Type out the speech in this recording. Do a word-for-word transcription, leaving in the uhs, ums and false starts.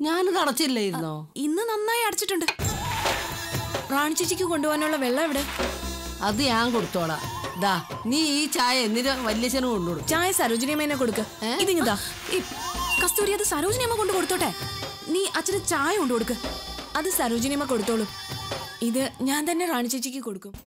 ഞാനത് അടച്ചില്ലായിരുന്നോ? ഇന്ന് നന്നായി അടച്ചിട്ടുണ്ട്. റാണി ചേച്ചിക്ക് കൊണ്ടുപോകാനുള്ള വെള്ളം എവിടെ? അത് ഞാൻ കൊടുത്തോളാം. ദാ നീ ഈ ചായ എന്നിട്ട് വല്യച്ഛനും കൊണ്ടുകൊടുക്കും. ചായ സരോജിനിയമ്മേനെ കൊടുക്ക. ഇതിങ്ങതാ കസ്തൂരി, അത് സരോജിനിയമ്മ കൊണ്ട് കൊടുത്തോട്ടെ. നീ അച്ഛന് ചായ കൊണ്ടു കൊടുക്ക്. അത് സരോജിനിയമ്മ കൊടുത്തോളൂ. ഇത് ഞാൻ തന്നെ റാണി ചേച്ചിക്ക് കൊടുക്കും.